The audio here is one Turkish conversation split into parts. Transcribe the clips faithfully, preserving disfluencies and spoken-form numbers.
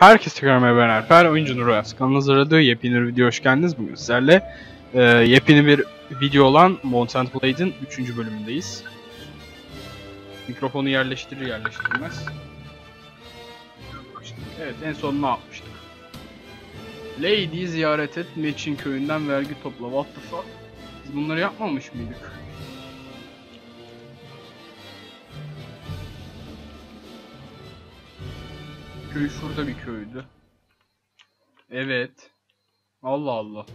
Herkese tekrar merhaba. Ben Oyuncu Nur Ayaz. Kanalınızda aradığı yepyeni bir video hoş geldiniz. Bugün sizlerle e, yepyeni bir video olan Mount and Blade'in üçüncü bölümündeyiz. Mikrofonu yerleştirir yerleştirmez. Evet, en son ne yapmıştık? Lady'yi ziyaret et, Meçin köyünden vergi topla. What the fuck? Biz bunları yapmamış mıydık? Köy şurada bir köydü. Evet. Allah Allah.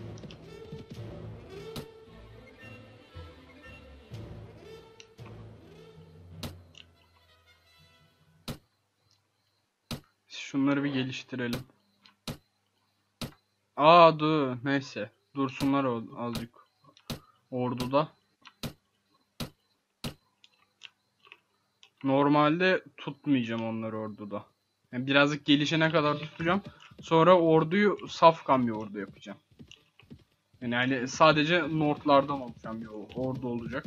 Şunları bir geliştirelim. Aa dur. Neyse. Dursunlar azıcık. Orduda. Normalde tutmayacağım onları orduda. Yani birazcık gelişene kadar tutacağım. Sonra orduyu safkan bir ordu yapacağım. Yani, yani sadece North'lardan olacağım bir ordu olacak.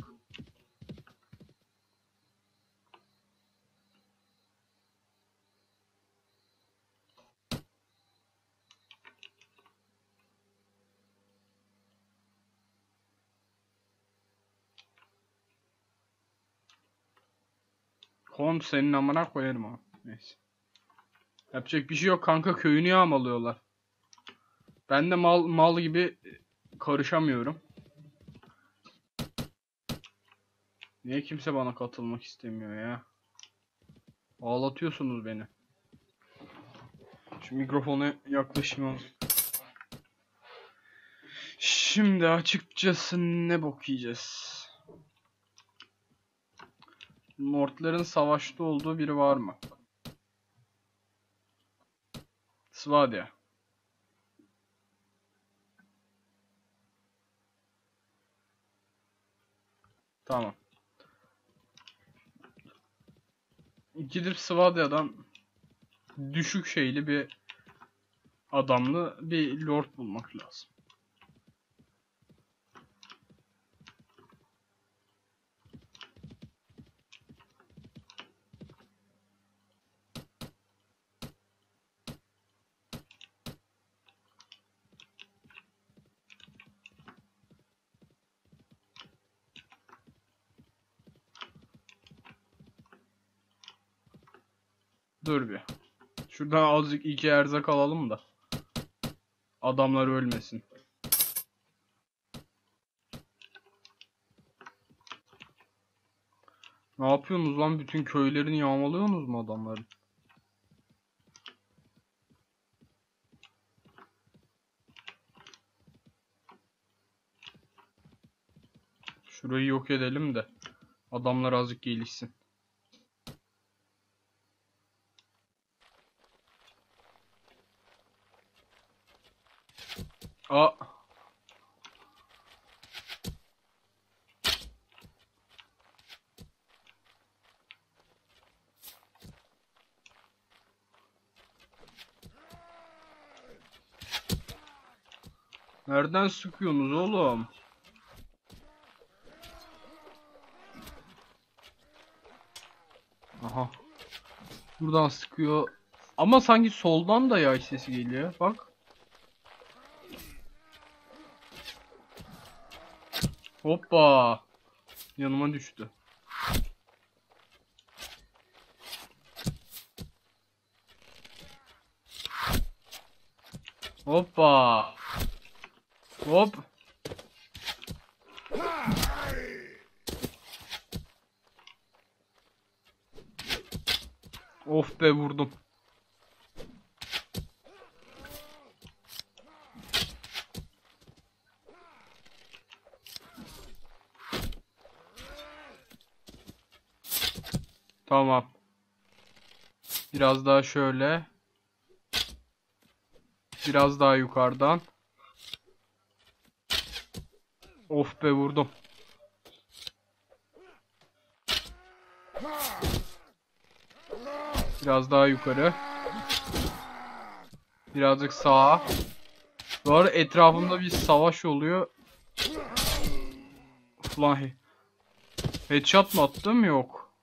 Hon senin amına koyarım ha. Neyse. Yapacak bir şey yok kanka, köyünü yağmalıyorlar. Ben de mal mal gibi karışamıyorum. Niye kimse bana katılmak istemiyor ya? Ağlatıyorsunuz beni. Şu mikrofona yaklaşayım. Şimdi açıkçası ne bok yiyeceğiz? North'ların savaşta olduğu biri var mı? Svadia. Tamam. Gidip Svadia'dan düşük şeyli bir adamlı bir lord bulmak lazım. Dur bir. Şuradan azıcık iki erzak alalım da adamlar ölmesin. Ne yapıyorsunuz lan? Bütün köylerini yağmalıyorsunuz mu adamların? Şurayı yok edelim de adamlar azıcık gelişsin. Aa. Nereden sıkıyorsunuz oğlum? Aha. Buradan sıkıyor. Ama sanki soldan da yay sesi geliyor. Bak. Hoppa. Yanıma düştü. Hoppa. Hop. Of be, vurdum. Tamam. Biraz daha şöyle. Biraz daha yukarıdan. Of be, vurdum. Biraz daha yukarı. Birazcık sağa. Bu arada etrafımda bir savaş oluyor. Ulan headshot mı attım? Yok.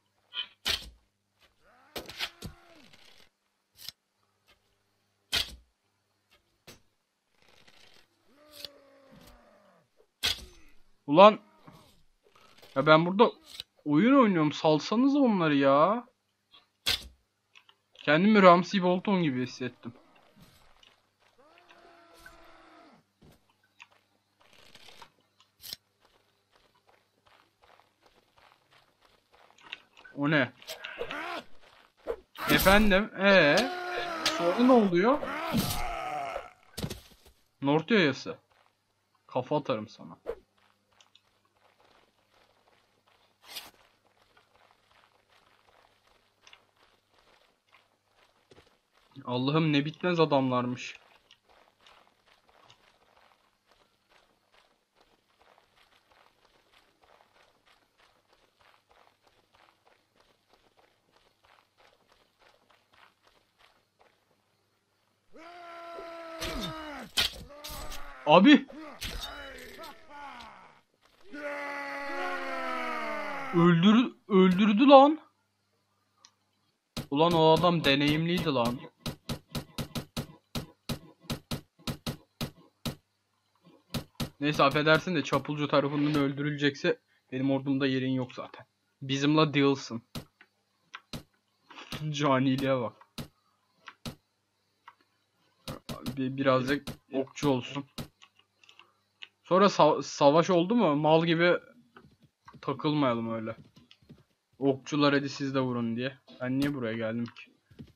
Ulan ya ben burada oyun oynuyorum. Salsanız onları ya. Kendimi Ramsey Bolton gibi hissettim. O ne? Efendim? Ee, sonra ne oluyor? North yayası. Kafa atarım sana. Allah'ım ne bitmez adamlarmış. Abi. Öldür öldürdü lan. Ulan o adam deneyimliydi lan. Neyse affedersin de çapulcu tarafından öldürülecekse benim ordumda yerin yok zaten. Bizimle dealsın. Caniliğe bak. Bir, birazcık okçu olsun. Sonra sa savaş oldu mu mal gibi takılmayalım öyle. Okçular hadi siz de vurun diye. Ben niye buraya geldim ki?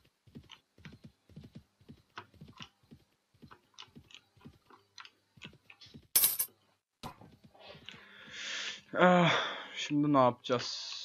Ah, şimdi ne yapacağız?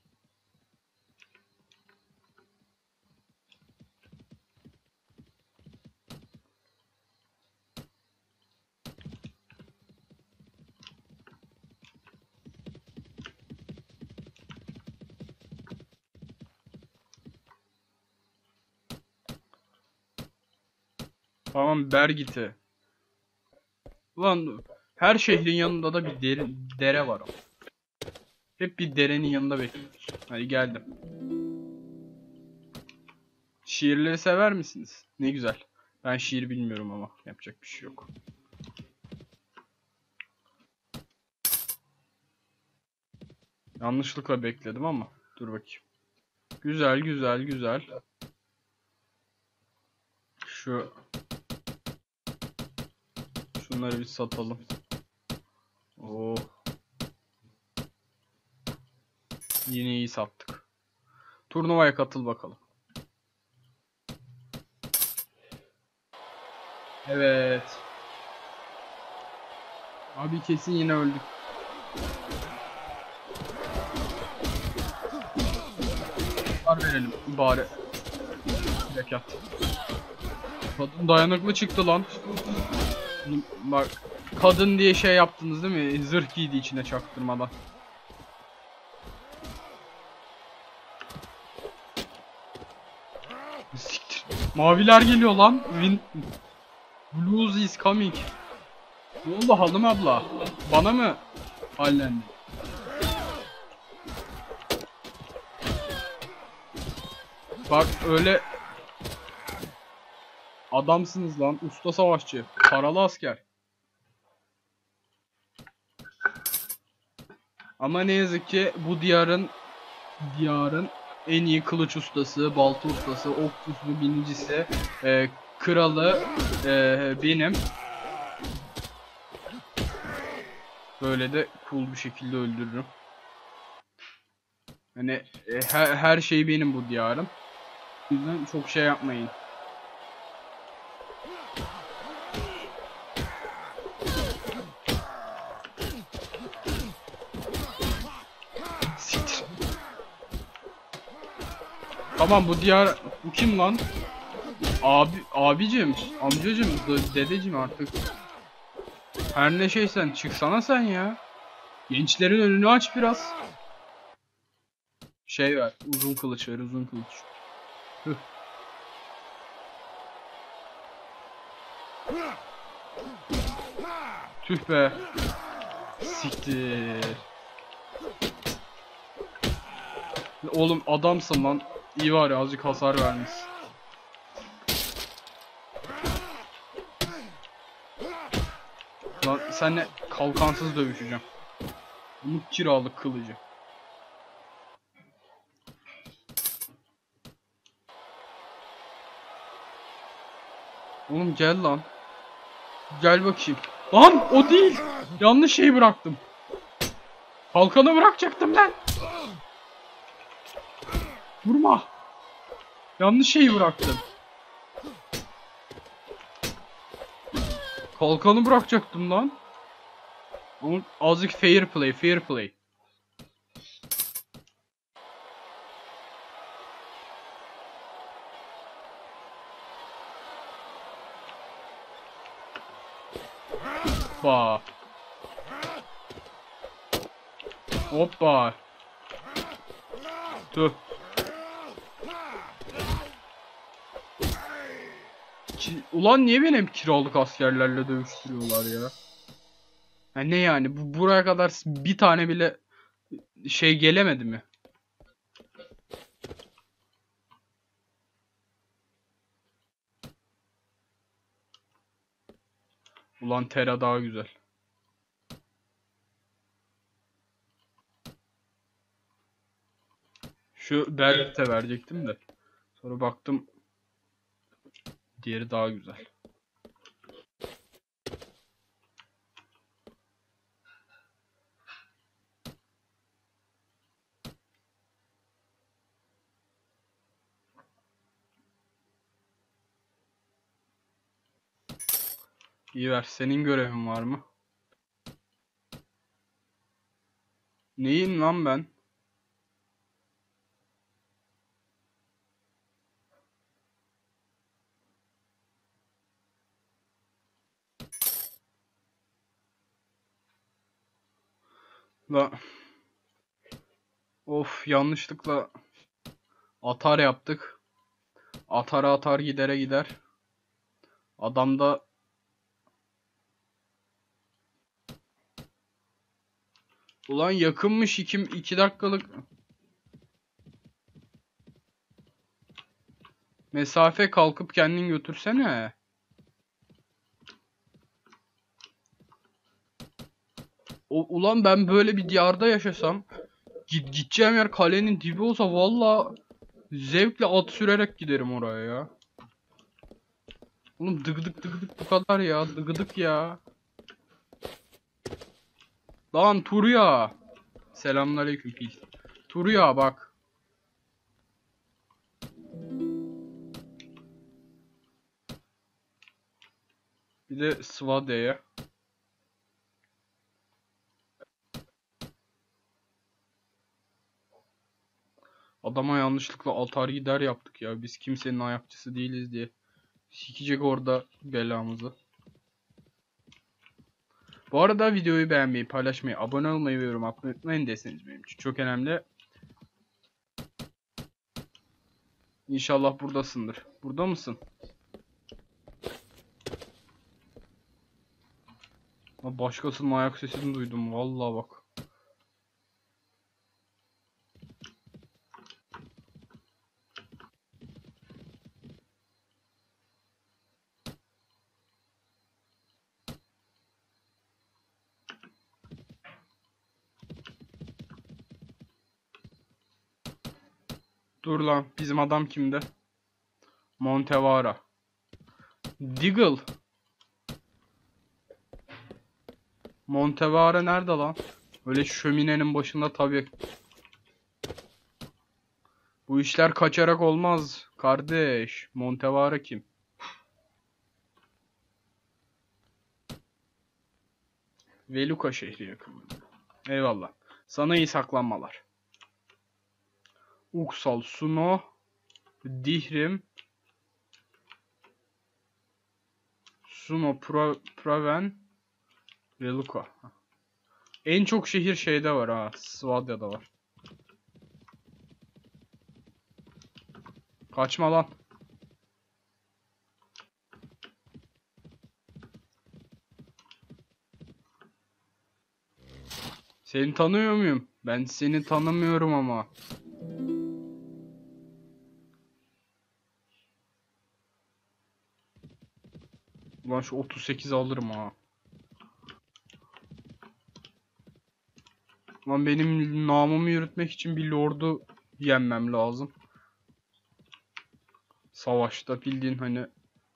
Tamam Bergit'i. Ulan her şehrin yanında da bir dere, dere var. Hep bir derenin yanında bekliyoruz. Hadi geldim. Şiirleri sever misiniz? Ne güzel. Ben şiir bilmiyorum ama yapacak bir şey yok. Yanlışlıkla bekledim ama dur bakayım. Güzel güzel güzel. Şu şunları bir satalım. Oh. Yine iyi sattık. Turnuvaya katıl bakalım. Evet. Abi kesin yine öldük. Var verelim bari. Zekat. Kadın dayanıklı çıktı lan. Bak kadın diye şey yaptınız değil mi? Zırh giydi içine çaktırmadan. Siktir. Maviler geliyor lan. Win Blues is coming. Ne oldu Halım abla? Bana mı hallendi? Bak öyle adamsınız lan. Usta savaşçı. Paralı asker. Ama ne yazık ki bu diyarın diyarın en iyi kılıç ustası, balta ustası, okçusu, binicisi, e, kralı e, benim. Böyle de cool bir şekilde öldürürüm. Hani e, her, her şey benim bu diyarın. O yüzden çok şey yapmayın. Siktir. Tamam bu diyar bu kim lan? Abi abicim, amcacım, dedeciğim artık. Her ne şeysen çıksana sen ya. Gençlerin önünü aç biraz. Şey ver, uzun kılıç ver, uzun kılıç. Hıh. Tüh be. Siktir. Oğlum adamsın lan. İyi var ya azıcık hasar vermiş. Lan senle kalkansız dövüşeceğim. Umut kiralık kılıcı. Oğlum gel lan. Gel bakayım. Lan o değil. Yanlış şeyi bıraktım. Kalkanı bırakacaktım lan. Vurma. Yanlış şeyi bıraktım. Kalkanı bırakacaktım lan. Ama azıcık fair play, fair play. Hoppa. Hoppa. Tüh. Ki, ulan niye beni hep kiralık askerlerle dövüştürüyorlar ya? Ya ne yani? Bu buraya kadar bir tane bile şey gelemedi mi? Ulan Terra daha güzel. Şu Berkut'e verecektim de. Sonra baktım diğeri daha güzel. İyi ver. Senin görevin var mı? Neyim lan ben? La. Of yanlışlıkla atar yaptık. Atara atar gidere gider. Adam da ulan yakınmış iki, iki dakikalık mesafe kalkıp kendin götürsene. O, ulan ben böyle bir diyarda yaşasam git, gideceğim yer kalenin dibi olsa valla zevkle at sürerek giderim oraya ya. Oğlum dıgıdık dıgıdık bu kadar ya dıgıdık ya. Lan Turya. Selamünaleyküm pil. Turya bak. Bir de Svade'ye. Adama yanlışlıkla altar gider yaptık ya. Biz kimsenin ayakçısı değiliz diye. Sikecek orada belamızı. Bu arada videoyu beğenmeyi, paylaşmayı, abone olmayı ve yorum atmayı unutmayın deseniz benim için çok önemli. İnşallah buradasındır. Burada mısın? Başkasının ayak sesini duydum. Vallahi bak. Dur lan. Bizim adam kimde? Montevara. Diggle. Montevara nerede lan? Öyle şöminenin başında tabii. Bu işler kaçarak olmaz kardeş. Montevara kim? Veluka şehri yakınında. Eyvallah. Sana iyi saklanmalar. Uksal, Suno, Dihrim, Suno, Pra, Praven, Veluka. En çok şehir şeyde var ha. Svadya'da var. Kaçma lan. Seni tanıyor muyum? Ben seni tanımıyorum ama. Ulan şu otuz sekiz alırım ha. Lan benim namımı yürütmek için bir lordu yenmem lazım. Savaşta bildiğin hani.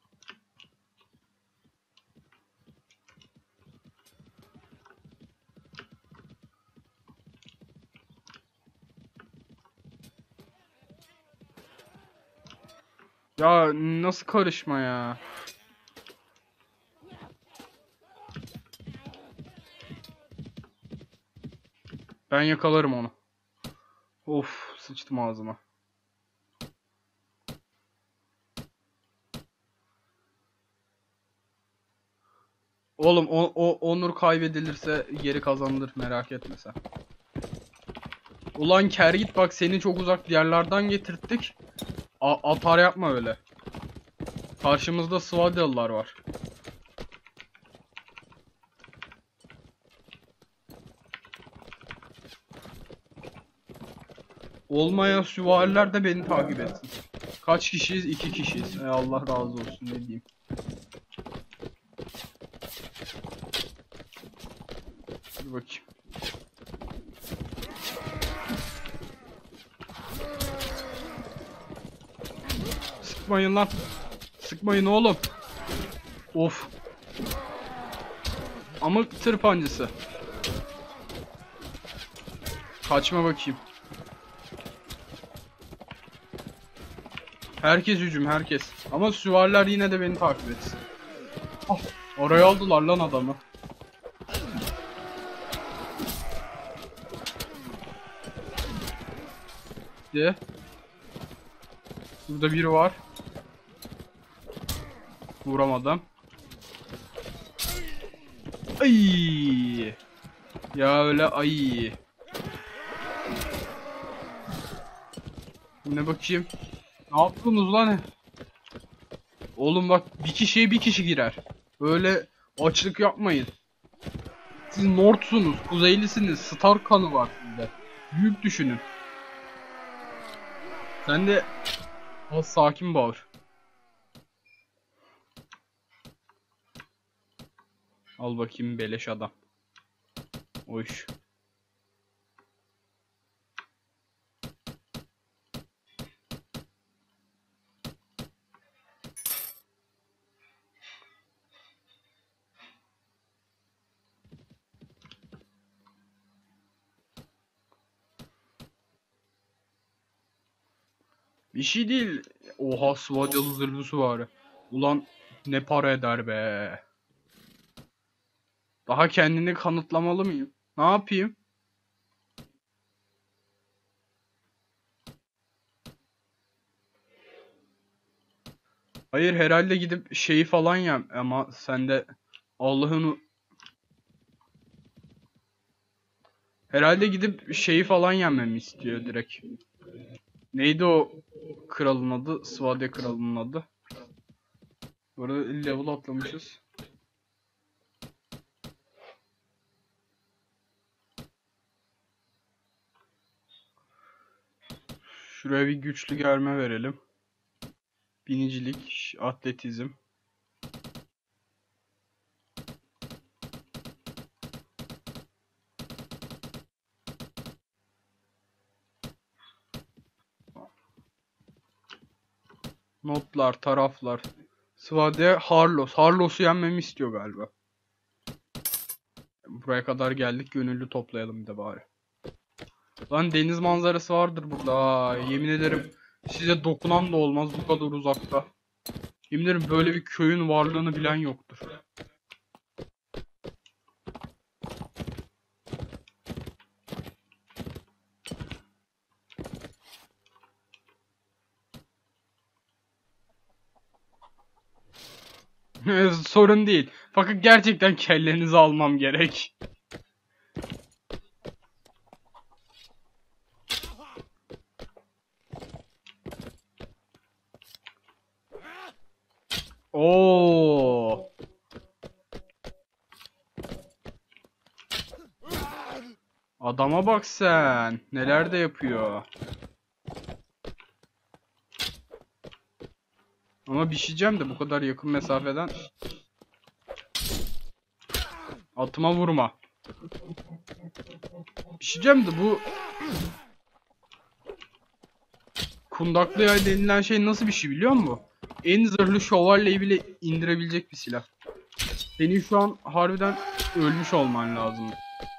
Ya nasıl karışma ya? Ben yakalarım onu. Of, sıçtım ağzıma. Oğlum o, o onur kaybedilirse geri kazanılır, merak etme sen. Ulan Kergit bak, seni çok uzak yerlerden getirttik. A atar yapma öyle. Karşımızda Svadyalılar var. Olmayan süvariler de beni takip etsin. Kaç kişiyiz? İki kişiyiz. Ey Allah razı olsun, ne diyeyim. Dur bakayım. Sıkmayın lan. Sıkmayın oğlum. Of. Amık tırpancısı. Kaçma bakayım. Herkes hücum, herkes. Ama süvariler yine de beni takip etsin. Ah, oraya aldılar lan adamı. De. Burada biri var. Vuramadım. Ay. Ya öyle ay. Yine bakayım. Ne yaptınız lan? Oğlum bak, bir kişiye bir kişi girer. Böyle açlık yapmayın. Siz North'sunuz, kuzeylisiniz. Star kanı var sizde. Büyük düşünün. Sen de az sakin bağır. Al bakayım beleş adam. O iş. Bir şey değil. Oha, Svadyalı zırhlısı var. Ulan ne para eder be. Daha kendini kanıtlamalı mıyım? Ne yapayım? Hayır, herhalde gidip şeyi falan yem, ama sen de Allah'ın, herhalde gidip şeyi falan yenmemi istiyor direkt. Neydi o kralın adı? Svadya kralının adı. Burada level atlamışız. Şuraya bir güçlü germe verelim. Binicilik, atletizm. Notlar, taraflar. Svadya Harlos. Harlos'u yenmemi istiyor galiba. Buraya kadar geldik, gönüllü toplayalım bir de bari. Lan deniz manzarası vardır burada. Aa, yemin ederim size dokunan da olmaz bu kadar uzakta. Yemin ederim böyle bir köyün varlığını bilen yoktur. Sorun değil. Fakat gerçekten kellenizi almam gerek. Oo. Adama bak sen. Neler de yapıyor. Ama bir şey diyeceğim de bu kadar yakın mesafeden atıma vurma. Bir şey diyeceğim de bu kundaklı yay denilen şey nasıl bir şey biliyor musun? En zırhlı şövalyeyi bile indirebilecek bir silah. Senin şu an harbiden ölmüş olman lazım.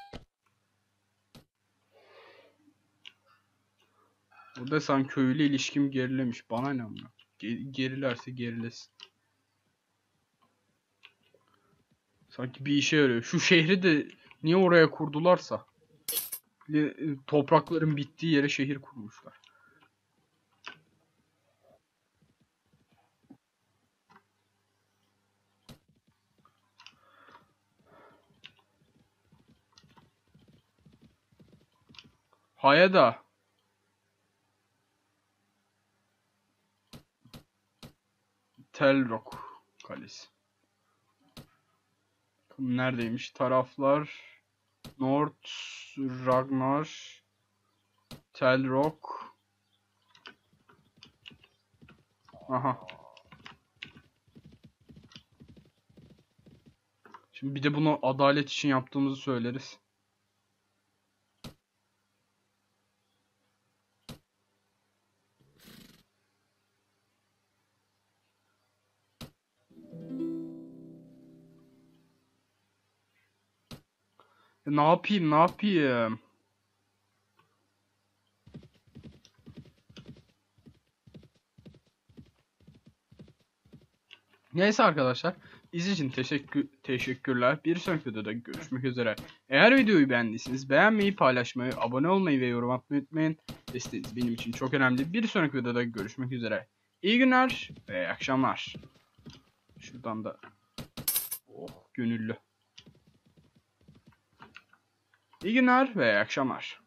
Burada sen köylü ilişkim gerilemiş. Bana ne amına? Gerilerse gerilesin. Sanki bir işe yarıyor. Şu şehri de niye oraya kurdularsa. Toprakların bittiği yere şehir kurmuşlar. Hayada. Telrock Kalesi. Neredeymiş? Taraflar North Ragnar Telrock. Aha. Şimdi bir de bunu adalet için yaptığımızı söyleriz. Ne yapayım, ne yapayım? Neyse arkadaşlar. İzlediğiniz için teşekkür, teşekkürler. Bir sonraki videoda görüşmek üzere. Eğer videoyu beğendiyseniz beğenmeyi, paylaşmayı, abone olmayı ve yorum atmayı unutmayın. Desteğiniz benim için çok önemli. Bir sonraki videoda görüşmek üzere. İyi günler ve iyi akşamlar. Şuradan da oh gönüllü. İyi günler ve iyi akşamlar.